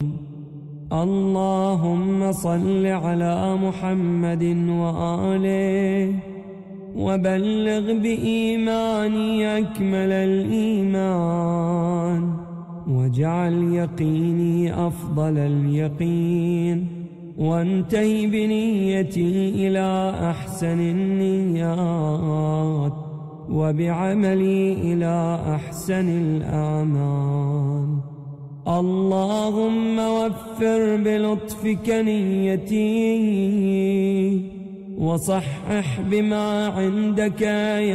اللهم صل على محمد وآله وبلغ بإيماني أكمل الإيمان، واجعل يقيني أفضل اليقين، وانتهي بنيتي إلى أحسن النيات، وبعملي إلى أحسن الأعمال. اللهم وفر بلطفك نيتي، وصحح بما عندك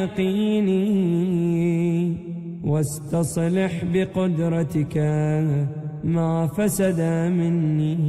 يقيني، واستصلح بقدرتك ما فسد مني.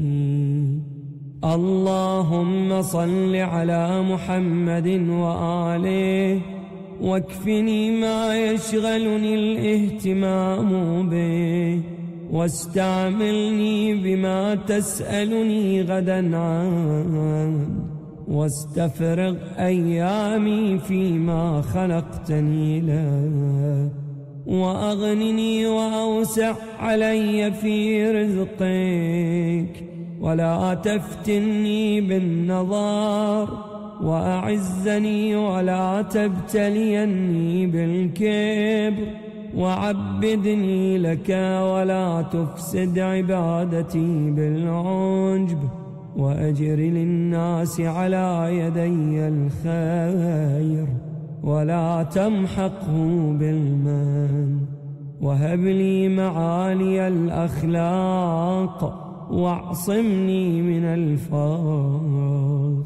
اللهم صل على محمد وآله، واكفني ما يشغلني الاهتمام به، واستعملني بما تسألني غدا عنه، واستفرغ أيامي فيما خلقتني له، وأغنني وأوسع علي في رزقك، ولا تفتني بالنظر، وأعزني ولا تبتليني بالكبر، وعبدني لك ولا تفسد عبادتي بالعجب، وأجر للناس على يدي الخير ولا تمحقه بالمن، وهب لي معالي الأخلاق واعصمني من الفخر.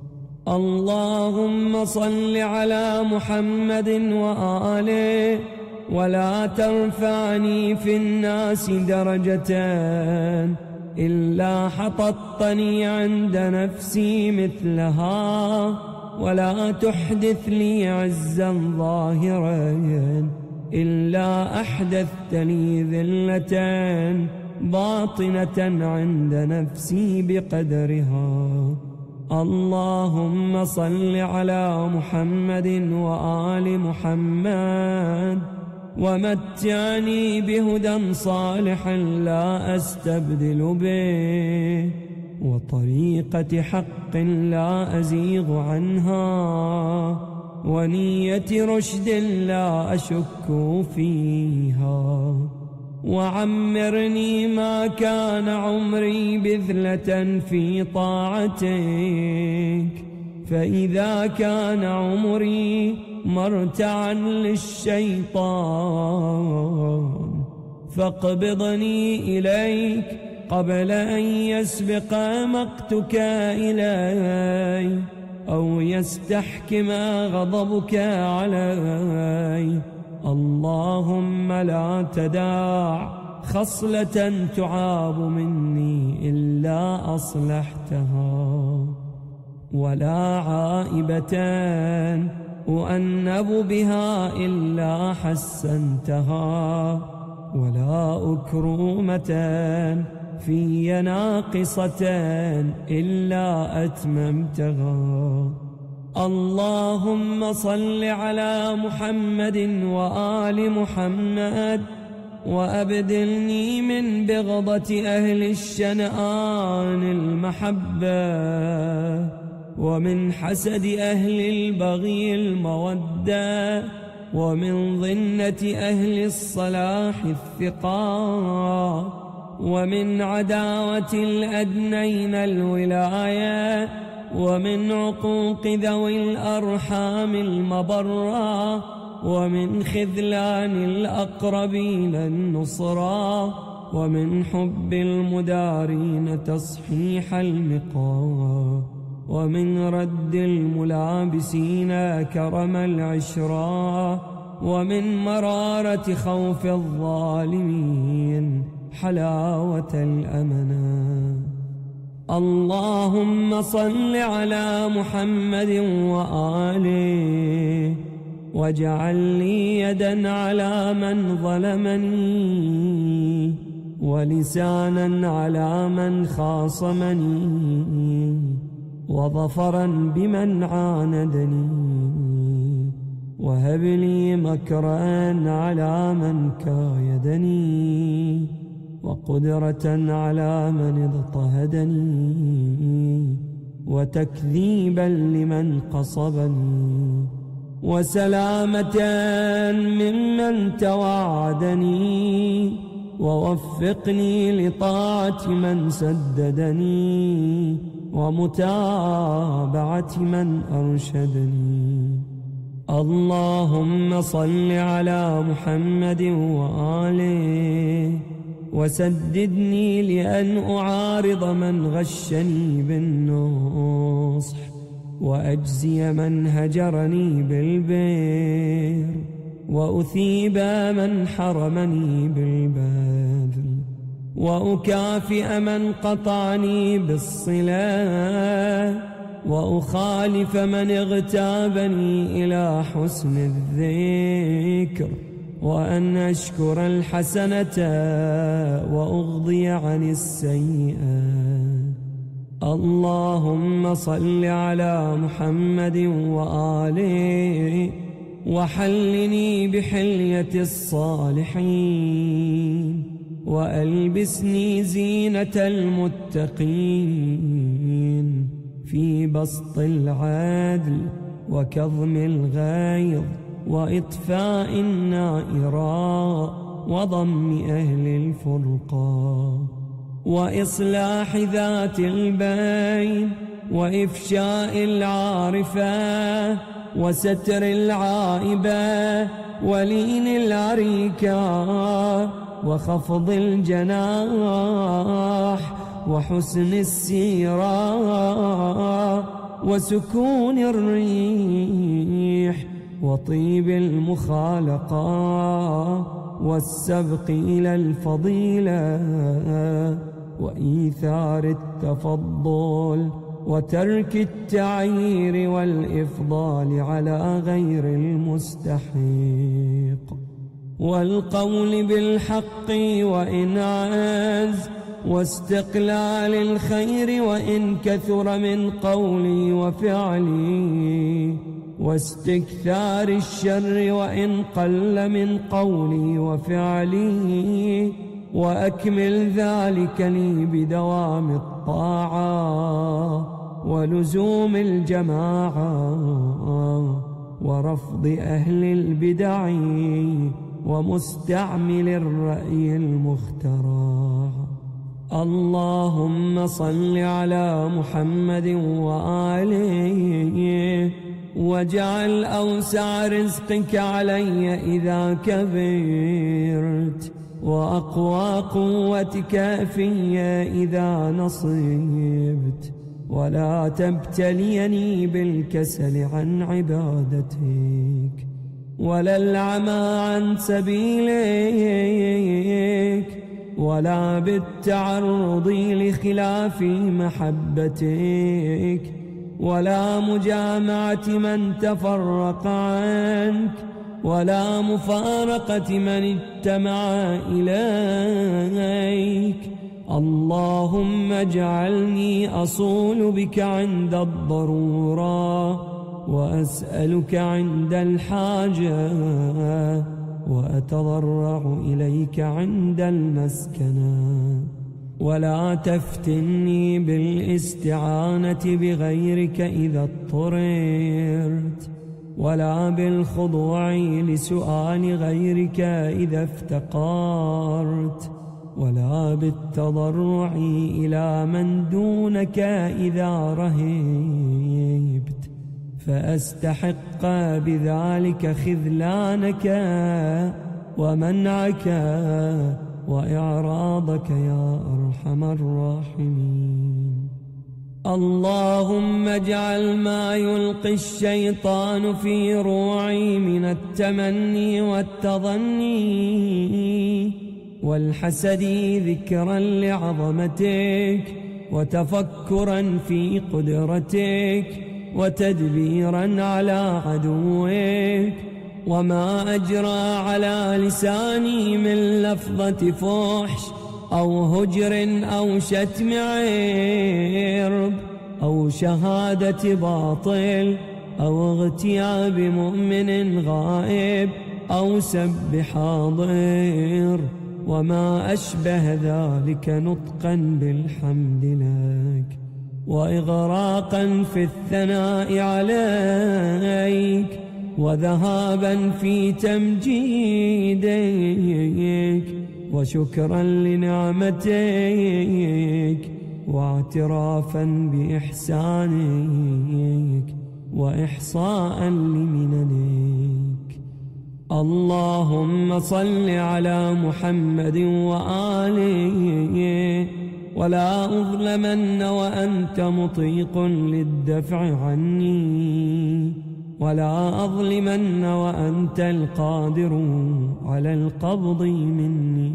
اللهم صل على محمد وآله، ولا ترفعني في الناس درجة إلا حططتني عند نفسي مثلها، ولا تحدث لي عزا ظاهرا إلا أحدثت لي ذلة باطنة عند نفسي بقدرها. اللهم صل على محمد وآل محمد، ومتعني بهدى صالح لا أستبدل به، وطريقة حق لا أزيغ عنها، ونية رشد لا أشك فيها. وعمرني ما كان عمري بذلة في طاعتك، فإذا كان عمري مرتعا للشيطان فاقبضني إليك قبل أن يسبق مقتك إلي، أو يستحكم غضبك علي. اللهم لا تدع خصلة تعاب مني إلا أصلحتها، ولا عائبة أؤنب بها إلا حسنتها، ولا أكرومة في ناقصة إلا أتممتها. اللهم صل على محمد وآل محمد، وأبدلني من بغضة أهل الشنآن المحبة، ومن حسد أهل البغي المودة، ومن ظنة أهل الصلاح الثقة، ومن عداوة الأدنين الولاية، ومن عقوق ذوي الأرحام المبرة، ومن خذلان الأقربين النصرة، ومن حب المدارين تصحيح المقام، ومن رد الملابسين كرم العشرة، ومن مرارة خوف الظالمين حلاوة الأمانة. اللهم صل على محمد وآله، واجعل لي يدا على من ظلمني، ولسانا على من خاصمني، وظفرا بمن عاندني، وهب لي مكرا على من كايدني، وقدرة على من اضطهدني وتكذيبا لمن قصبني وسلامة ممن توعدني ووفقني لطاعة من سددني ومتابعة من أرشدني. اللهم صل على محمد وآله وسددني لأن أعارض من غشني بالنصح وأجزي من هجرني بالبر وأثيب من حرمني بالبذل وأكافئ من قطعني بالصلة وأخالف من اغتابني إلى حسن الذكر وأن أشكر الحسنة وأغضي عن السيئة. اللهم صل على محمد وآله وحلني بحلية الصالحين وألبسني زينة المتقين في بسط العدل وكظم الغيظ وإطفاء النائرات وضم أهل الفرقة وإصلاح ذات البين وإفشاء العارفة وستر العائبة ولين العريكة وخفض الجناح وحسن السيرة وسكون الريح وطيب المخالقة والسبق إلى الفضيلة وإيثار التفضل وترك التعيير والإفضال على غير المستحق والقول بالحق وإن عز واستقلال الخير وإن كثر من قولي وفعلي واستكثار الشر وإن قل من قولي وفعلي وأكمل ذلك لي بدوام الطاعة ولزوم الجماعة ورفض أهل البدع ومستعمل الرأي المخترع. اللهم صل على محمد وآله واجعل أوسع رزقك علي إذا كبرت وأقوى قوتك في إذا نصبت ولا تبتليني بالكسل عن عبادتك ولا العمى عن سبيلك ولا بالتعرض لخلاف محبتك ولا مجامعة من تفرق عنك ولا مفارقة من اجتمع إليك. اللهم اجعلني أصول بك عند الضرورة وأسألك عند الحاجة وأتضرع إليك عند المسكنة ولا تفتني بالاستعانة بغيرك إذا اضطررت ولا بالخضوع لسؤال غيرك إذا افتقرت ولا بالتضرع إلى من دونك إذا رهبت فأستحق بذلك خذلانك ومنعك وإعراضك يا أرحم الراحمين. اللهم اجعل ما يلقي الشيطان في روعي من التمني والتظني والحسد ذكرا لعظمتك وتفكرا في قدرتك وتدبيرا على عدوك وما أجرى على لساني من لفظة فحش أو هجر أو شتم عرب أو شهادة باطل أو اغتياب مؤمن غائب أو سب حاضر وما أشبه ذلك نطقا بالحمد لك، وإغراقا في الثناء عليك، وذهابا في تمجيدك، وشكرا لنعمتك، واعترافا بإحسانك، وإحصاء لمننك. اللهم صل على محمد وآله، ولا أظلمن وأنت مطيق للدفع عني، ولا أظلمن وأنت القادر على القبض مني،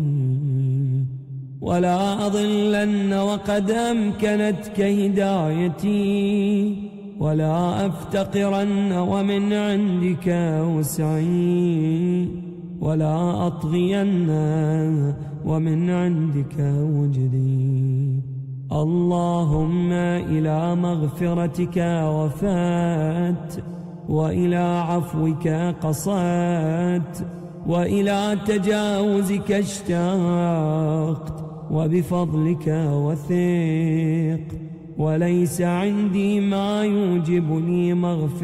ولا أضلن وقد أمكنتك هدايتي، ولا أفتقرن ومن عندك وسعي، ولا أطغين ومن عندك وجدي. اللهم إلى مغفرتك وفات، وإلى عفوك قصدت، وإلى تجاوزك اشتاقت، وبفضلك وثقت، وليس عندي ما يوجب لي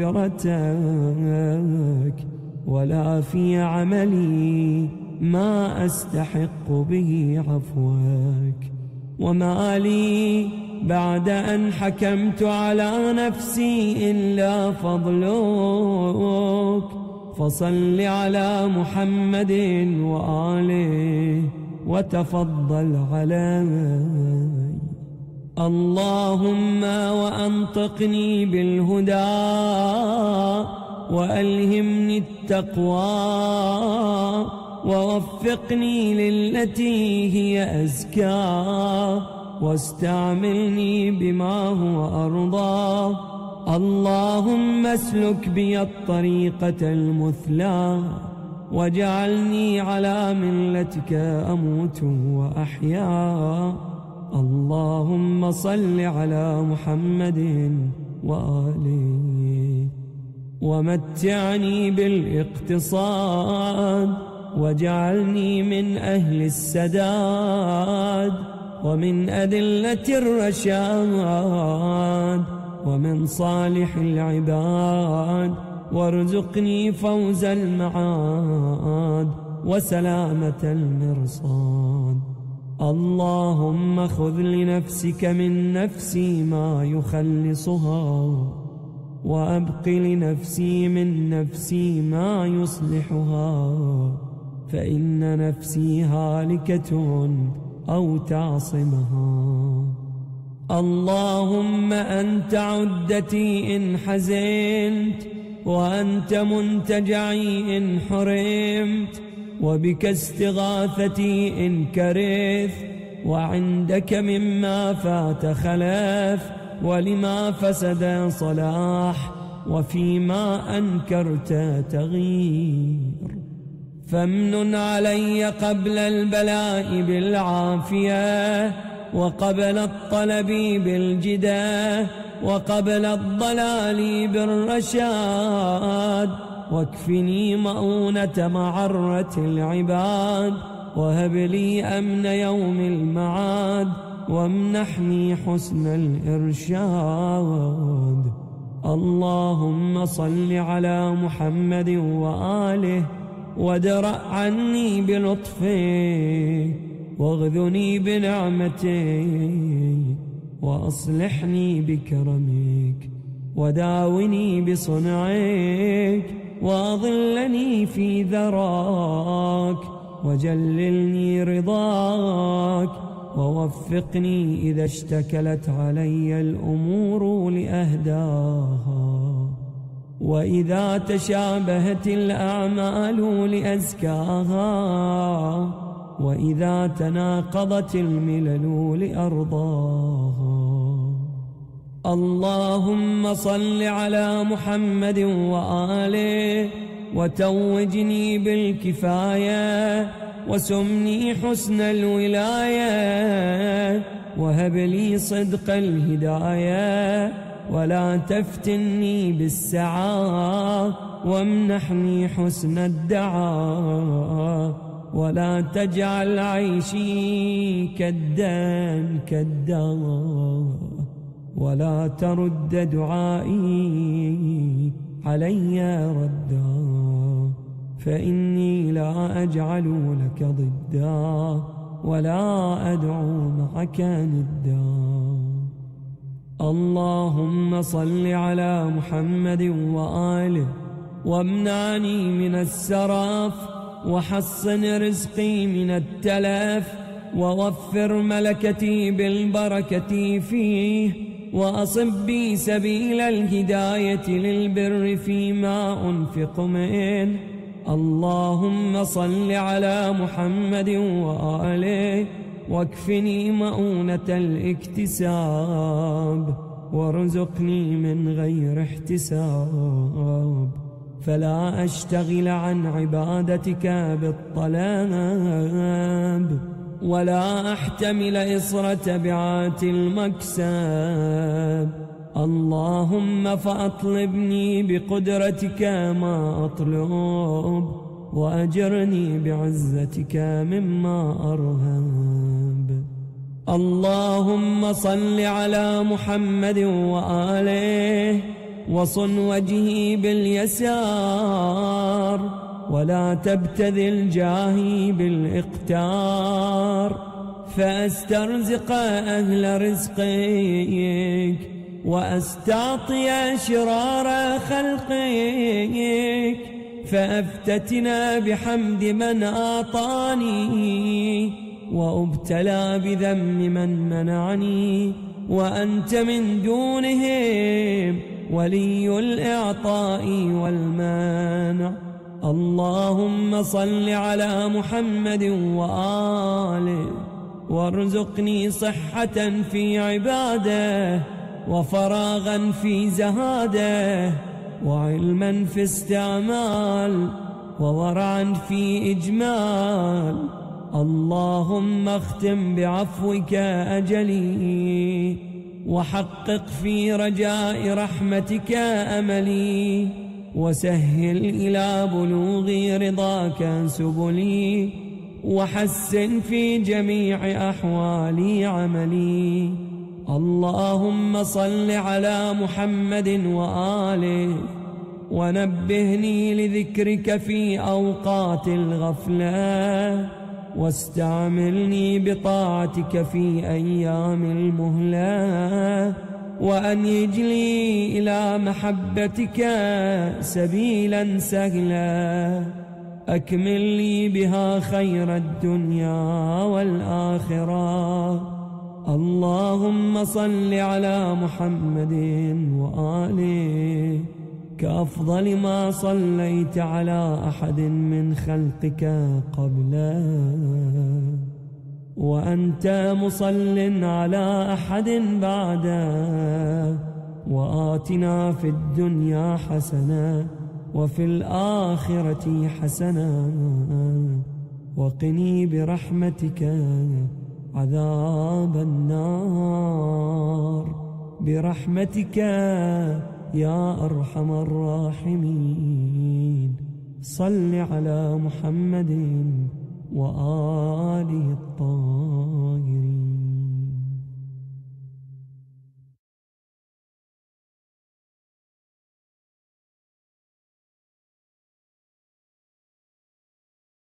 مغفرتك، ولا في عملي ما أستحق به عفوك. وما لي بعد أن حكمت على نفسي إلا فضلك، فصل على محمد وآله وتفضل علي. اللهم وأنطقني بالهدى، وألهمني التقوى، ووفقني للتي هي أزكى، واستعملني بما هو أرضى. اللهم اسلك بي الطريقة المثلى، واجعلني على ملتك أموت وأحيا. اللهم صل على محمد وآله، ومتعني بالاقتصاد، واجعلني من أهل السداد، ومن أدلة الرشاد، ومن صالح العباد، وارزقني فوز المعاد وسلامة المرصاد. اللهم خذ لنفسك من نفسي ما يخلصها، وأبق لنفسي من نفسي ما يصلحها، فإن نفسي هالكة أو تعصمها. اللهم أنت عدتي إن حزنت، وأنت منتجعي إن حرمت، وبك استغاثتي إن كرث، وعندك مما فات خلف، ولما فسد صلاح، وفيما أنكرت تغيير. فامنن علي قبل البلاء بالعافية، وقبل الطلب بالجدة، وقبل الضلال بالرشاد، واكفني مؤونة معرة العباد، وهب لي أمن يوم المعاد، وامنحني حسن الإرشاد. اللهم صل على محمد وآله، وادرأ عني بلطفك، واغذني بنعمتك، وأصلحني بكرمك، وداوني بصنعك، وأظلني في ذراك، وجللني رضاك، ووفقني إذا اشتكلت علي الأمور لأهداها، وإذا تشابهت الأعمال لأزكاها، وإذا تناقضت الملل لأرضاها. اللهم صل على محمد وآله، وتوجني بالكفاية، وسمني حسن الولاية، وهب لي صدق الهداية، ولا تفتني بالسعى، وامنحني حسن الدعاء، ولا تجعل عيشي كدا كدا، ولا ترد دعائي علي ردا، فإني لا أجعل لك ضدا ولا أدعو معك ندا. اللهم صل على محمد وآله، وامنعني من السرف، وحصن رزقي من التلف، ووفر ملكتي بالبركة فيه، وأصب بي سبيل الهداية للبر فيما أنفق منه. اللهم صل على محمد وآله، واكفني مؤونة الاكتساب، وارزقني من غير احتساب، فلا أشتغل عن عبادتك بالطلب، ولا أحتمل إصر تبعات المكسب. اللهم فأطلبني بقدرتك ما أطلب، وأجرني بعزتك مما أرهب. اللهم صل على محمد وآله، وصن وجهي باليسار، ولا تبتذل جاهي بالإقتار، فأسترزق أهل رزقك، وأستعطي شرار خلقك، فأفتتنا بحمد من أعطاني، وأبتلى بذم من منعني، وأنت من دونهم ولي الإعطاء والمانع. اللهم صل على محمد وآله، وارزقني صحة في عباده، وفراغا في زهاده، وعلما في استعمال، وورعا في إجمال. اللهم اختم بعفوك أجلي، وحقق في رجاء رحمتك أملي، وسهل إلى بلوغ رضاك سبلي، وحسن في جميع أحوالي عملي. اللهم صل على محمد وآله، ونبهني لذكرك في أوقات الغفلة، واستعملني بطاعتك في أيام المهلة، وأنيج لي إلى محبتك سبيلا سهلا، أكمل لي بها خير الدنيا والآخرة. اللهم صل على محمد وآله كأفضل ما صليت على أحد من خلقك قبله، وأنت مصل على أحد بعده. وآتنا في الدنيا حسنة، وفي الآخرة حسنة، وقني برحمتك عذاب النار، برحمتك يا أرحم الراحمين. صل على محمد وآله الطاهرين.